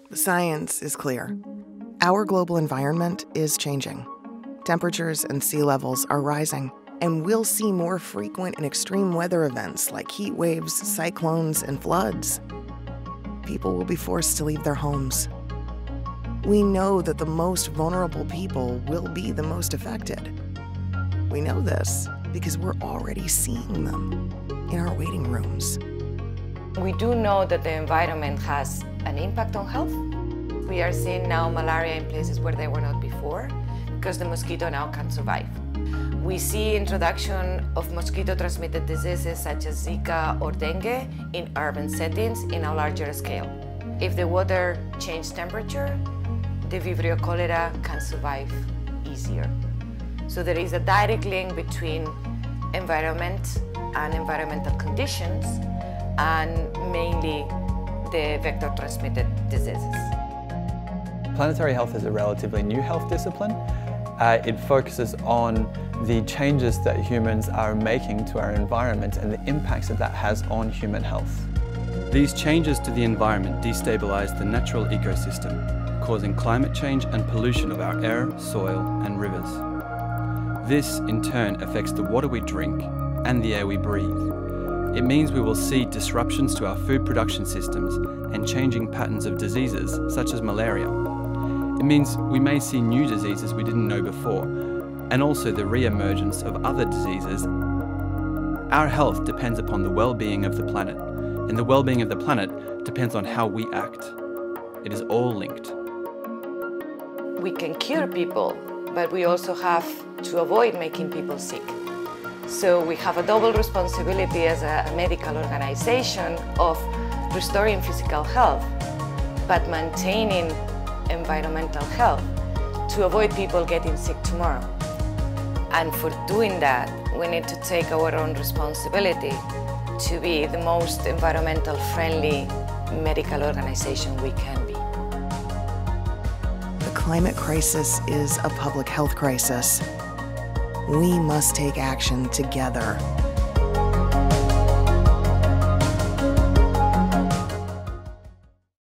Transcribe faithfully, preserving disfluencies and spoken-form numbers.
The science is clear. Our global environment is changing. Temperatures and sea levels are rising, and we'll see more frequent and extreme weather events like heat waves, cyclones, and floods. People will be forced to leave their homes. We know that the most vulnerable people will be the most affected. We know this because we're already seeing them in our waiting rooms. We do know that the environment has an impact on health. We are seeing now malaria in places where they were not before because the mosquito now can survive. We see introduction of mosquito-transmitted diseases such as Zika or dengue in urban settings in a larger scale. If the water changes temperature, the Vibrio cholera can survive easier. So there is a direct link between environment and environmental conditions and mainly the vector-transmitted diseases. Planetary health is a relatively new health discipline. Uh, it focuses on the changes that humans are making to our environment and the impacts that that has on human health. These changes to the environment destabilize the natural ecosystem, causing climate change and pollution of our air, soil, and rivers. This, in turn, affects the water we drink and the air we breathe. It means we will see disruptions to our food production systems and changing patterns of diseases, such as malaria. It means we may see new diseases we didn't know before, and also the re-emergence of other diseases. Our health depends upon the well-being of the planet, and the well-being of the planet depends on how we act. It is all linked. We can cure people, but we also have to avoid making people sick. So we have a double responsibility as a medical organization of restoring physical health, but maintaining environmental health to avoid people getting sick tomorrow. And for doing that, we need to take our own responsibility to be the most environmental friendly medical organization we can be. The climate crisis is a public health crisis. We must take action together